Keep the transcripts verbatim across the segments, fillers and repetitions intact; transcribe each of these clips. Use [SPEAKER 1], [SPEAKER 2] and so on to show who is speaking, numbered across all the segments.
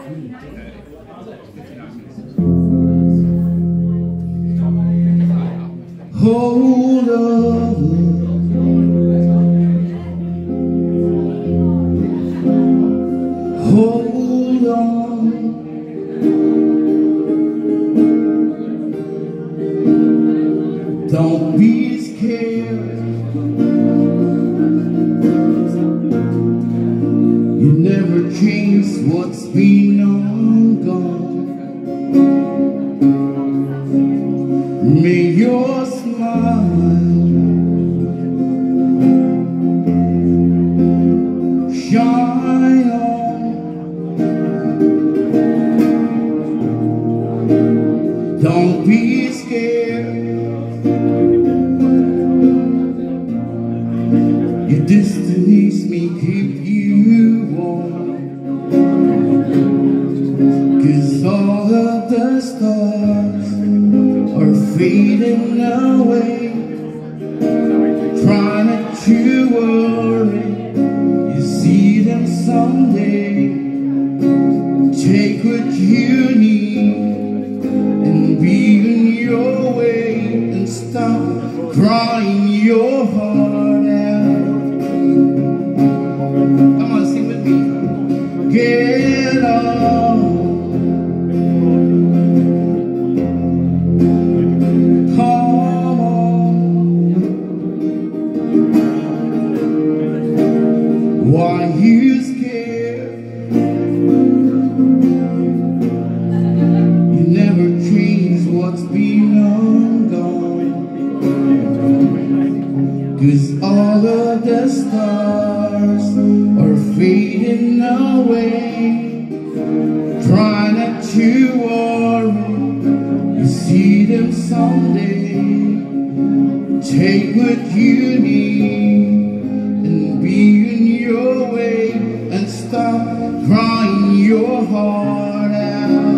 [SPEAKER 1] Hold on, hold on, don't be scared. You never change what's been on gone. May your smile shine on. Don't be scared. Your destinies may keep you warm, 'cause all of the stars are fading away. Try not to worry, you see them someday. Take what you need and be in your way, and stop crying your heart out. Come on, sing with me. Get on. Why you scared? You never change what's been on gone, 'cause all of the stars are fading away. Try not to worry, you see them someday. Take what you need and be in your way, and stop crying your heart out.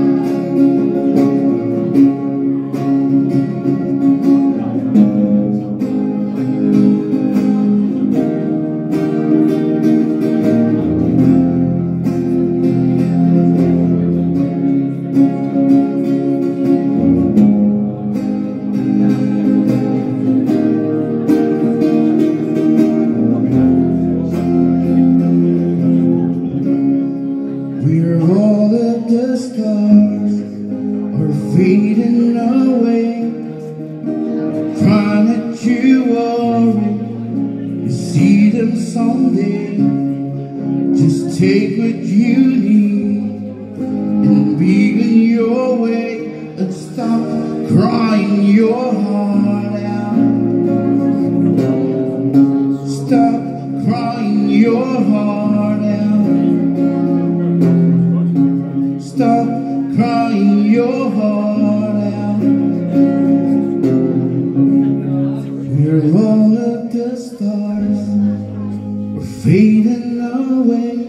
[SPEAKER 1] Where all of the stars are fading away. Try not to worry, you see them someday. Just take what you need and be in your way, and stop crying your heart out. Stop crying your heart out. Stop crying your heart out. Where all of the stars are fading away.